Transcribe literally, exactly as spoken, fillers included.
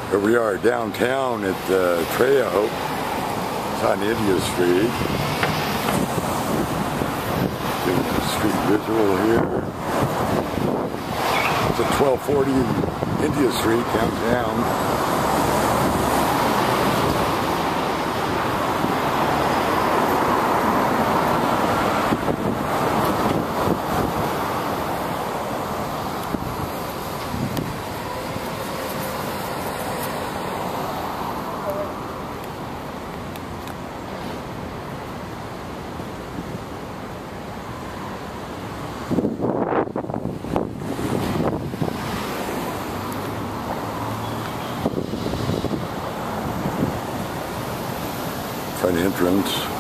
Here we are downtown at uh, Trejo. It's on India Street. Getting a street visual here. It's at twelve forty India Street downtown. Front entrance.